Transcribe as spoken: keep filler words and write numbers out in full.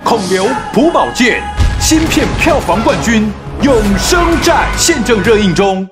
孔刘朴宝剑新片票房冠军《永生战》现正热映中。